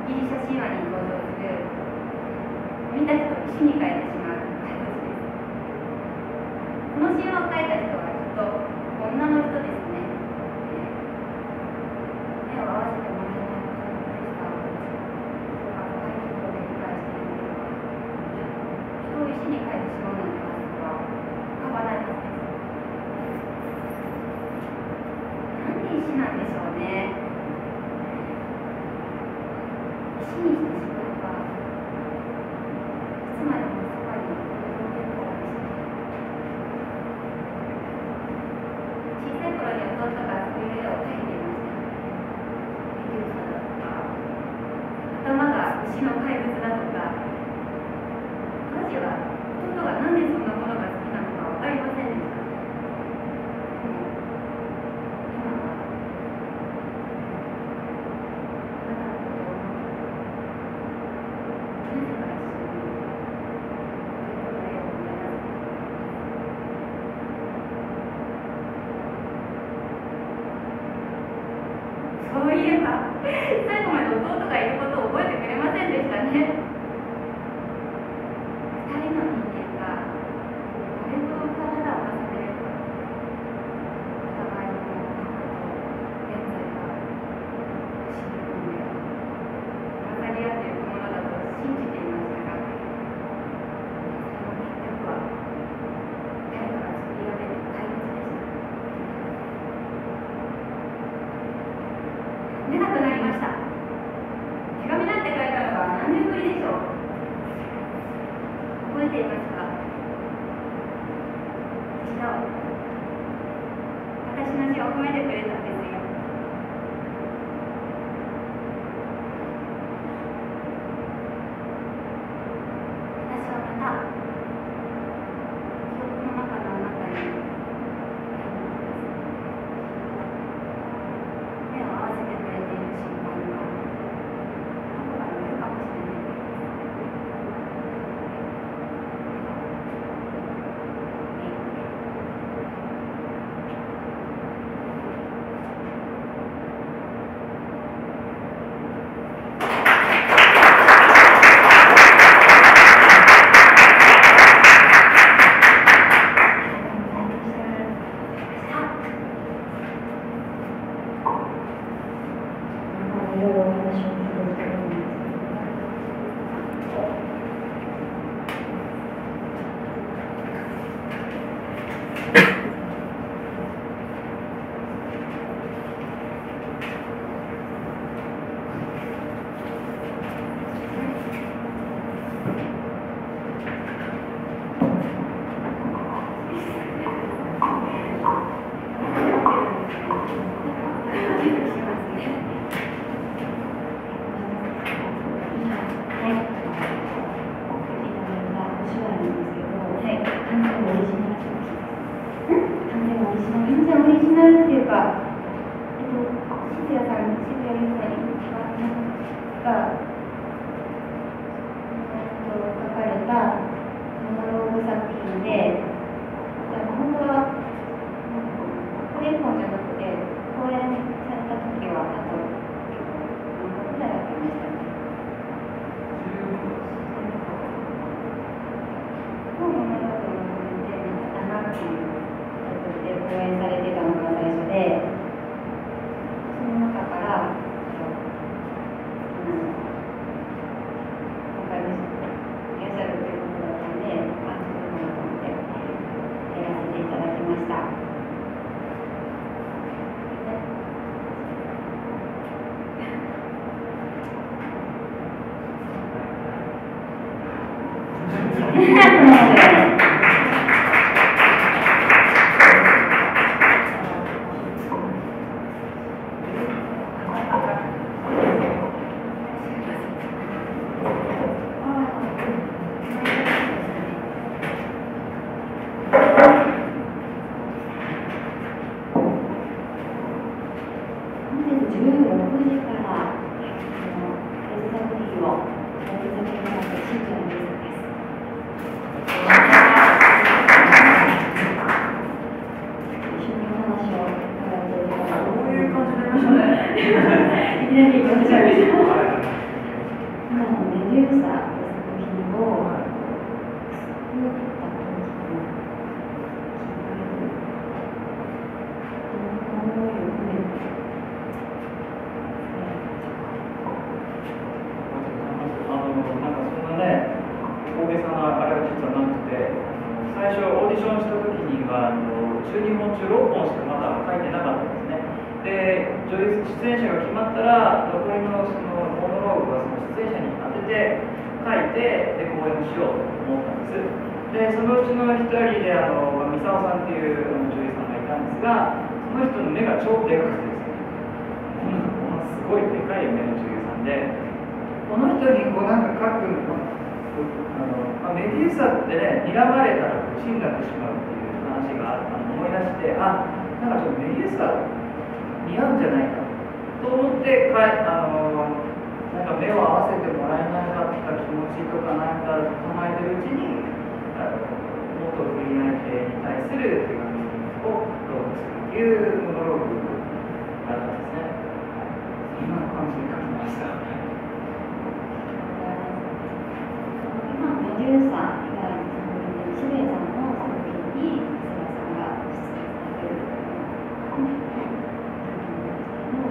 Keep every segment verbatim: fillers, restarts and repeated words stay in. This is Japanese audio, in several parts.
ギリシャ神話に登場する見た人を石に変えてしまう怪物です。この神話を書いた人はきっと女の人ですね。目を合わせてもらえないことの苦しさを深いところで理解しているのか、人を石に変えてしまうなんて発想は浮かばないはずです。なんで石なんでしょうね。石にしてしまえばいつまでもそばにいるからですね。小さい頃に弟がそういう絵を描いていました。メデューサだとか、頭が牛の怪物だとか、当時は弟がなんでそんなものが好きなのか分かりませんでした。でも今はあなたのことを思うと、なぜか一緒に弟の絵を思い出す。そういえば最後まで弟がいることを覚えてくれませんでしたね。二人の人間がどれほど体を重ねればお互いの過去と現在が不思議込んで分かり合っているものだと信じていましたが、その結局は誰かが作り上げる怪物でした。寝なくなりました。手紙なんて書いたのが何年ぶりでしょう。覚えていますか。一度私の字を褒めてくれたんですよ。私はまた記憶の中のあなたに会いに行きます。目を合わせてくれている瞬間がどこかにいるかもしれないです。 いろいろお話を聞くと思うんです全然オリジナルっていうか、えっと、渋谷さん、渋谷優さんが、えっと、書かれたモノローグ作品で、本当はこれ一本じゃなくて、講演された時は、あと結構何個ぐらいやってましたね。本モノローグの部分で、なんかなっていうで講演されてたのが最初で、その中から、今回もいらっしゃるということだったので、あ、自分かなと思ってやらせていただきました。 はい。 じゅうにほん中ろっぽんしかまだ書いてなかったんですね。で、女優出演者が決まったら、残りのそのモノローグはその出演者に当てて書いて、で、公演しようと思ったんです。で、そのうちの一人で、あの、ミサオさんっていう女優さんがいたんですが、その人の目が超でかくてですね、こんなすごいでかい目の女優さんで、この人にこうなんか書くの、あのまあ、メデューサってね、睨まれたら口になってしまうっていう話があの思い出して、あ、なんかちょっとメデューサ似合うんじゃないかと思ってかあの、なんか目を合わせてもらえなかった気持ちとかなんか考えてるうちに、あの元不倫相手に対する手紙を朗読するというモノローグがあったんですね。そんな感じで書きました。 メデューサ以外の作品で、渋谷さんの作品に菅さんが出演されている作品なんですけど、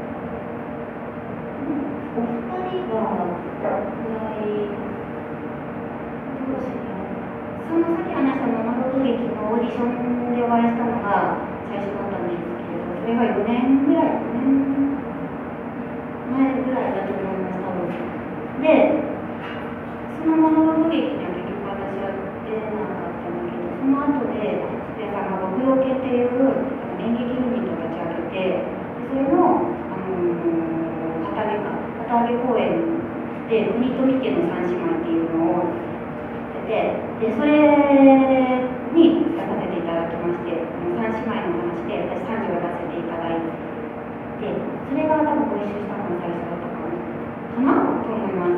お二人はぐらいどうしよう、そのさっき話したモノローグ劇のオーディションでお会いしたのが最初だったんですけれど、それがよねんぐらい、よねんまえぐらいだと思います、多分。でそのモノローグ劇には結局私は出なかったんだけど、その後で渋谷さんが牧羊犬っていう演劇ユニットを立ち上げて、それの、あのー、旗揚げか旗揚げ公演で国富家の三姉妹っていうのをやってて、でそれに出させていただきまして、三姉妹の話で私さんじを出させていただいて、それが多分ご一緒したのが最初だったかなかなと思います。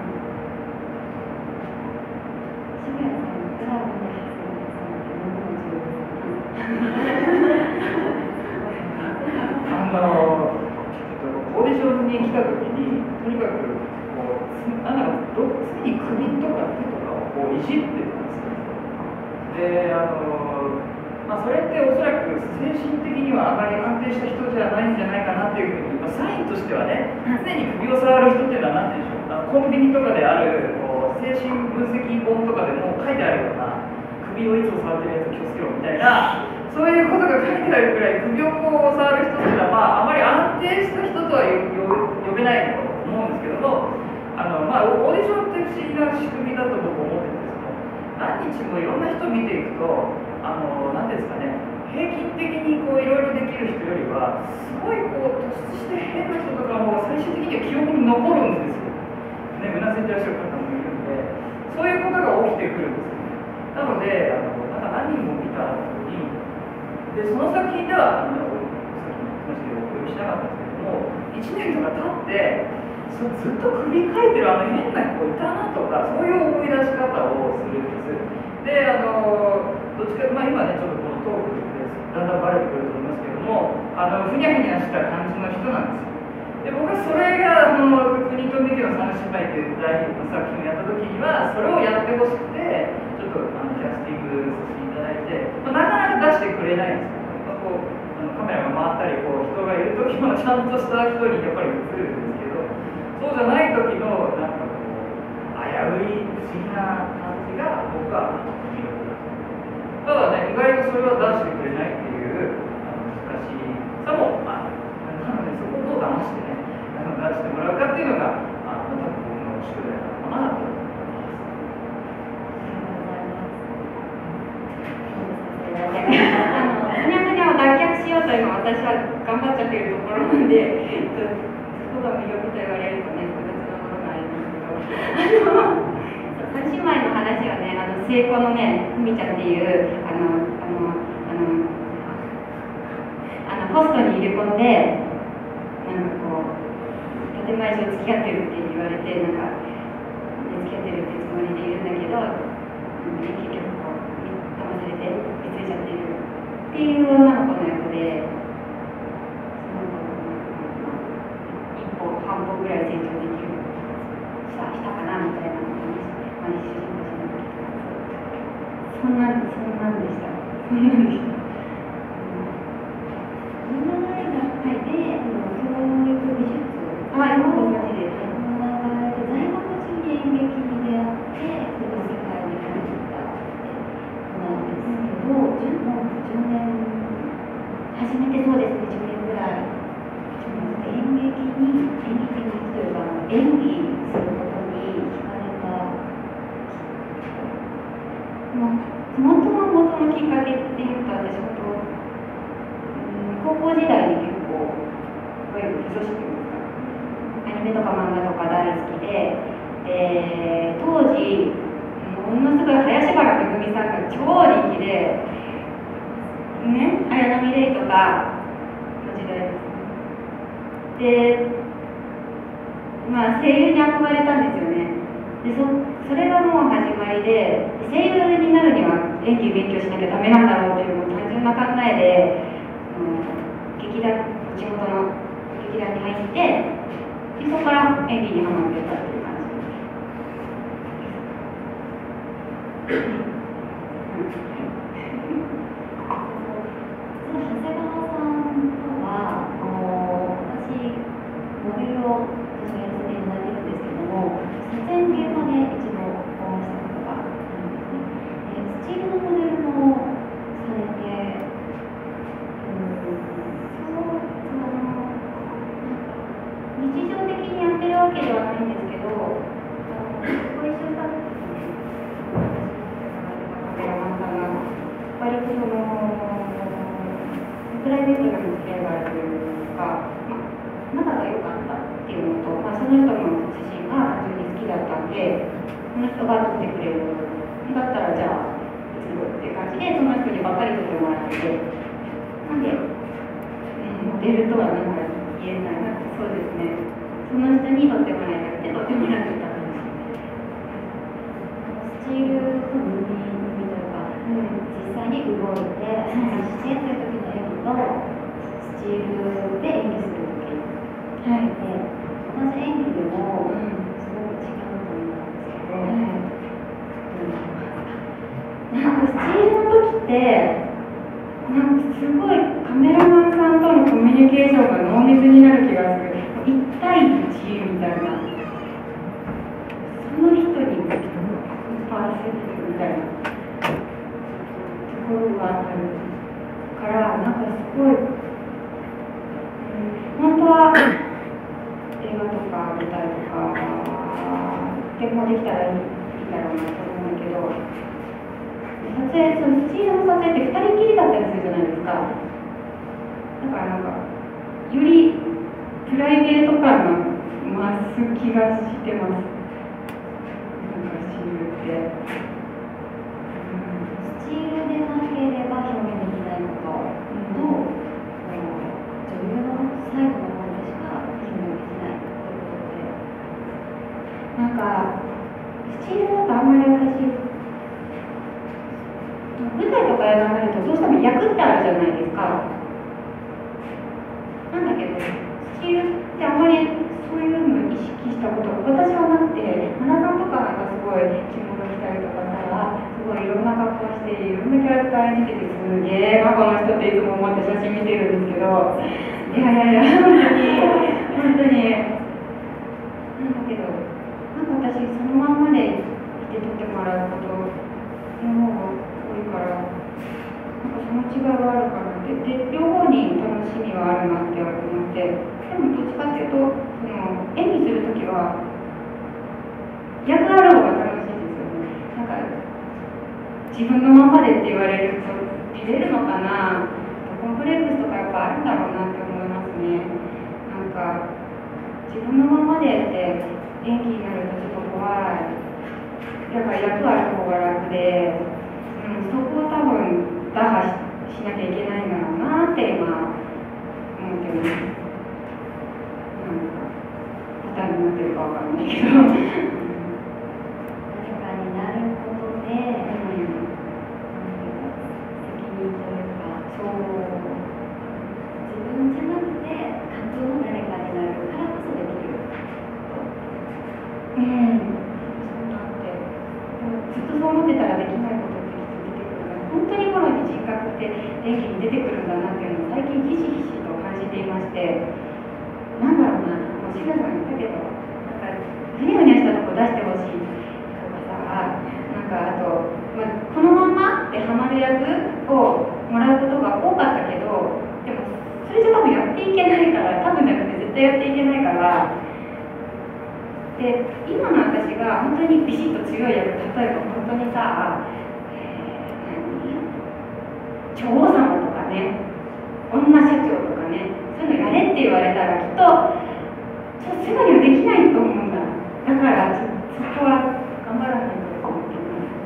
あのオーディションに来た時に、とにかくこうなんだろう、常に首とか手とかをこういじってたんですよ。で、あのまあ、それっておそらく精神的にはあまり安定した人じゃないんじゃないかなっていうふうに、まあ、サインとしてはね、常に首を触る人っていうのは何て言うんでしょう、あのコンビニとかであるこう精神分析本とかでも書いてあるような、首をいつも触ってるやつ気をつけろみたいな、そういうことが書いてあるくらい首をこう触る人っていうのは、まあ、あまり安定した人とは呼べないと思うんですけども、あの、まあ、オーディションって不思議な仕組みだと僕思ってるんですけど、何日もいろんな人を見ていくと、あの何ですかね、平均的にこういろいろできる人よりはすごいこう突出して変な人とかも最終的には記憶に残るんですよ、ね、うなずいてらっしゃる方もいるんで、そういうことが起きてくるんですよね。なので、あのなんか何人も見た後に、でその作品ではあのさっきの話でお呼びしなかったんですけども、いちねんとか経ってそずっと首かいてるあの変な子いたなとか、そういう思い出し方をするんです。で、あのどっちか、まあ、今ねちょっとこのトークでだんだんバレてくると思いますけども、あのふにゃふにゃした感じの人なんですよ。で、僕はそれがあの国と三毛の三姉妹っていう大ヒット作品をやった時にはそれをやってほしくて、ちょっとあのキャスティングさせていただいて、まあ、なかなか出してくれないんですよ。まあ、こうあのカメラが回ったりこう人がいる時もちゃんとした人にやっぱり映るんですけど、そうじゃない時のなんかこう危うい不思議な感じが僕は魅力だと思う。ただね、意外とそれは出してくれないっていうあの難しさもある。なのでそこをどう騙してね、あの出してもらうかっていうのが、あの多分僕の宿題なのかなと思います。 あのふにゃふにゃを脱却しようと今私は頑張っちゃってるところなんで、そこが魅力と言われるとね、複雑なものがありますけど、三姉妹の話はね、あの末っ子のね、ふみちゃんっていうあのあのあのあのホストに入れ込んで、なんかこう建前上付き合ってるって言われて、なんか付き合ってるってつもりでいるんだけど、結局こう騙されて見ついちゃってるっていう女の子の役で、一歩半歩ぐらい成長できるしたしたかなみたいなのをまあ一緒にそんなそんなんでした。そんなんでした。 文化大学で教育美術あ、今の感じで。 在学中に演劇に出会ってその世界に入ったなんですけど、もうじゅうねん演技することに惹かれた、まあ、たまたま元のきっかけっていうと、私本当、うん、高校時代に結構いわゆる基礎識というかアニメとか漫画とか大好きで、で当時ものすごい林原めぐみさんが超人気で、ね、綾波レイとかの時代です。で、まあ、声優に憧れたんですよね。で そ, それがもう始まりで、声優になるには演技勉強しなきゃダメなんだろうっていうもう単純な考えで、うん、劇団、地元の劇団に入って、でそこから演技にハマってたっていう感じです。 長谷川さんとは、あの私、モデルを私はやらせていただいてるんですけども、撮影の現場で一度お会いしたことがあるんですね。でスチールのモデルもされて、うん、そうあの日常的にやってるわけではないんですけど、あのご一緒したんですね。割とそのプライベートな付き合いがあるというか、まあ、仲が良かったっていうのと、まあ、その人の自身が単純に好きだったんで、その人が撮ってくれるだったらじゃあ撮るっていう感じで、その人にばっかり撮ってもらってて、なんで、えー、モデルとは何か言えないなって、そうですね、その人に撮ってもらいたくて撮ってもらってた感じ。スチールの海というか、うん実際に動いて、話してという時の演技と、スチールで演技する時、はい、で同じ演技でも、うん、すごく違うと思うんですけど、はい、なんかスチールの時って、なんかすごいカメラマンさんとのコミュニケーションが濃密になる気がする。いち対いちみたいな。その人にパーセントみたいな。ところがあるから、なんかすごい、うん、本当は映画とか舞台とかでもできたらいいだろうなと思うんだけど、撮影、そのスチールの撮影ってふたりきりだったりするじゃないですか。だからなんかよりプライベート感が増す気がしてます。なんかスチールって。 スチールでなければ表現できないことと、うん、女優の最後の方でしか表現できないということで、 なんかスチールだとあんまり私、舞台とかやられるとどうしても役ってあるじゃないですか。なんだけどスチールってあんまりそういうのを意識したことが私はなくて、マナさんとかなんかすごい着物着たりとかしたらすごいいろんな格好していろんなキャラクターに出てて、すげえなこの人っていつも思って写真見てるんですけど、いやいやいや本当に本当になんだけど、なんか私そのまんまでいて撮ってもらうことの方が多いから、なんかその違いがあるかなって。で両方に楽しみはあるなって思って、でもどっちかっていうとその演技するときは役ある方が楽しいですよね。なんか自分のままでって言われると照れるのかな、コンプレックスとかやっぱあるんだろうなって思いますね。なんか自分のままでって演技になるとちょっと怖い。だから役ある方が楽で、うん、そこを多分打破 し, しなきゃいけないんだろうなって今思ってます。なんかパターンになってるかわかんないけど誰かになることで、うんというか、そう自分じゃなくて感情の誰かになるからこそできるうん、そうなってずっとそう思ってたらできないことって出てくるから、本当にこの人格って演技に出てくるんだなっていうのを最近ひしひしと感じていまして、なんだろうな、もう志村さん言ったけど、なんかふにゃふにゃしたとこ出してほしいとかさ、なんかあと、まあ、このまんまってハマる役をもらうことが多かったけど、でもそれじゃ多分やっていけないから、多分じゃなくて絶対やっていけないから、 で今の私が本当にビシッと強い役、例えば本当にさ、えー、何女王様とかね、女社長とかね、そういうのやれって言われたらきっとちょっとすぐにはできないと思うんだ。だからちょそこは頑張らないと思って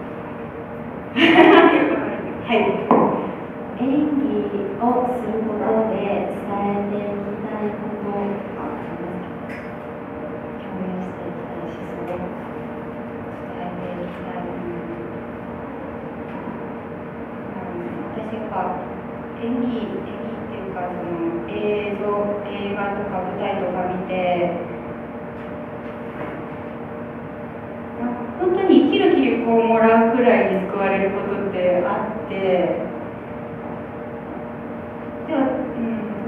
ますはい。 演技をすることで伝えていきたいことがありますか？共有していきたい思想、伝えていきたい、 うん、私が演技、演技っていうかその映像、映画とか舞台とか見て、本当に生きる気力をもらうくらいに救われることってあって、では、うん、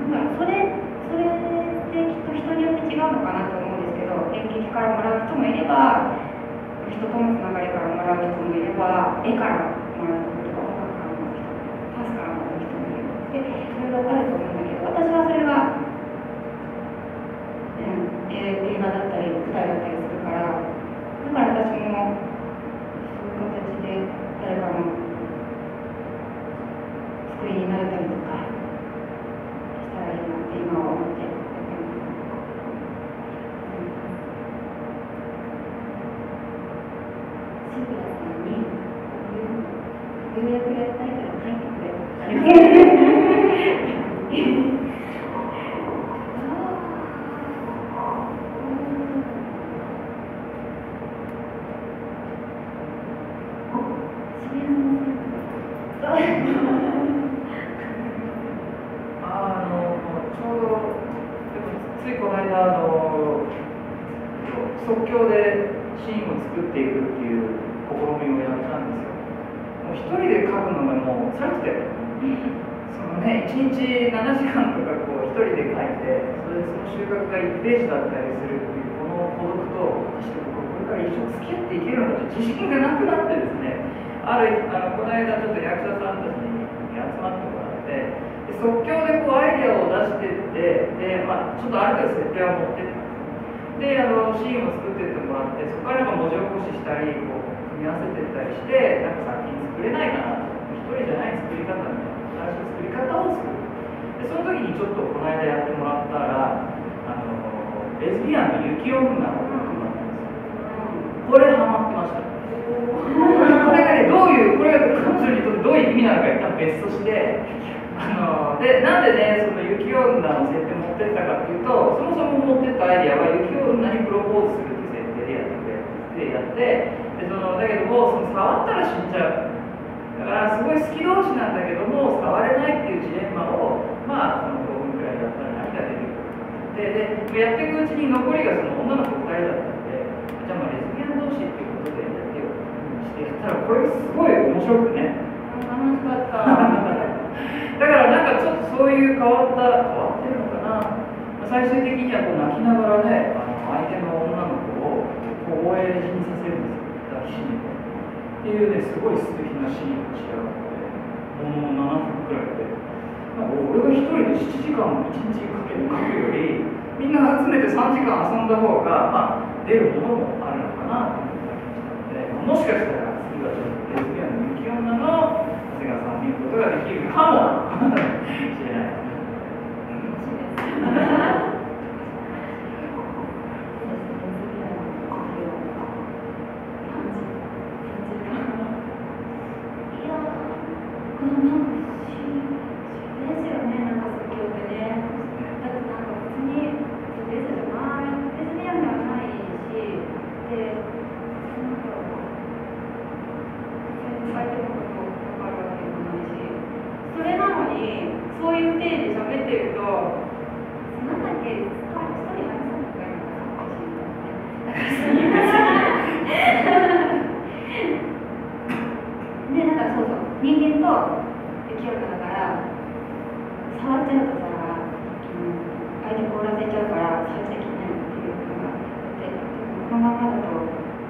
なんかそれ、それってきっと人によって違うのかなと思うんですけど、演劇からもらう人もいれば、人とのつながりからもらう人もいれば、絵からもらう人もいれば、音楽からもらう人もいれば、パスからもらう人もいれば、で、いろいろあると思うんだけど、私はそれが、うん、映画だったり、舞台だったりするから、だから私もそういう形で誰かの救いになれたりとかしたらいいなって今は思ってやってます。 シンプラさんにこういう役やりたいから書いてくれってあのちょうどついこの間あの即興でシーンを作っていくっていう試みをやったんですよ。もう一人で書くのがもうされてて、そのねいちにちななじかんとかこう一人で書いて、それでその収穫がいちページだったりするっていうこの孤独と果たして僕これから一生付き合っていけるのかと自信がなくなってですね、あるあのこの間ちょっと役者さんたちに集まってもらって、で即興でこうアイデアを出していって、で、まあ、ちょっとある程度設定を持ってったんです。であのシーンを作っていってもらって、そこからなんか文字起こししたりこう組み合わせていったりして、なんか作品作れないかなと、一人じゃない作り方みたいな新しい作り方を作る。でその時にちょっとこの間やってもらったら、あのレズビアンの雪女をやってもらったんですよ。これハマってました。これがね、どういう、これが彼女にとってどういう意味なのか一旦別として、あのでなんでね、その雪女の設定持ってったかっていうと、そもそも持ってったアイデアは雪女にプロポーズするっていう設定でやってくれってやって、でそのだけども、その触ったら死んじゃう。だからすごい好き同士なんだけども、触れないっていうジレンマを、まあ、そのごふんくらいやったら何が出てくるか。で、でやっていくうちに残りがその女の子ふたりだったんで、じゃあまあレズビアン同士っていうことでやってよってやったら、これすごい面白くね。 楽しかった。 だからなんかちょっとそういう変わった、変わってるのかな。最終的にはこう泣きながらね、あの相手の女の子をこう応援にさせるんですよ、抱きしめて。っていうね、すごい素敵なシーンが仕上がって、もうななふんくらいで、なんか俺が一人でしちじかんいちにちかけて書くより、みんな集めてさんじかん遊んだ方が、まあ、出るものもあるのかなと思ったりしたので、もしかしたら次はちょっとレズビアンの雪女の長谷川さんを見ることができるかもしれないですね。 このままだと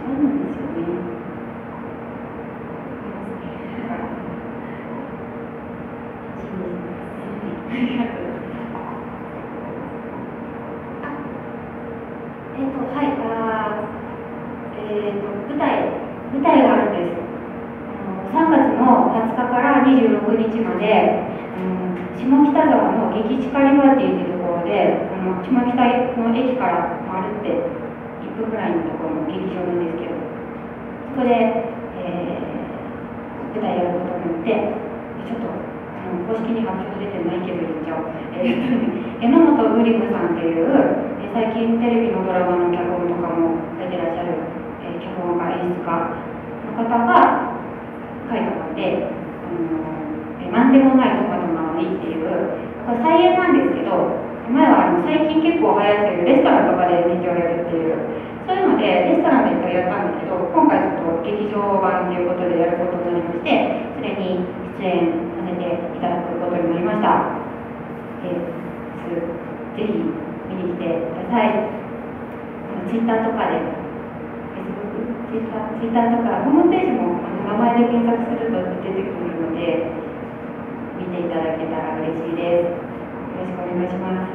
うんですよね。ありがとうございます。えっと、はい、あえっと、舞台、舞台があるんです。あのさんがつのはつかからにじゅうろくにちまで、うん、下北沢の劇地カリバーティっていうところで、あの下北の駅から歩っていっぷんぐらいのところの劇場なんですけど、そこで、えー、舞台やることによって、ちょっとあの公式に発表出てないけど言っちゃおう。えーっとね、榎本グリムさんっていう、えー最近テレビのドラマの脚本とかも書いてらっしゃる、えー、脚本家、演出家の方が書いた本で、あのー、何でもないトマトなのにっていう、これ再演なんですけど、前はあの最近結構流行ってるレストランとかで劇をやるっていう、そういうのでレストランで一回やったんだけど、今回ちょっと劇場版ということでやることになりまして、それに出演させていただくことになりました。えー、ぜひ見に来てください。ツイッターとかで、ツイッター、ツイッターとか、ホームページもあの名前で検索すると出てくるので、見ていただけたら嬉しいです。よろしくお願いします。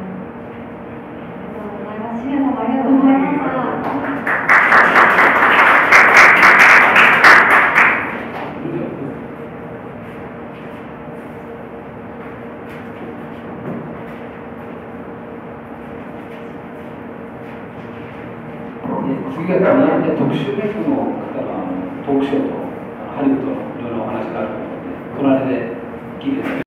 ありがとうございます。シゲさんもありがとうございました。 次が何で特殊メイクの方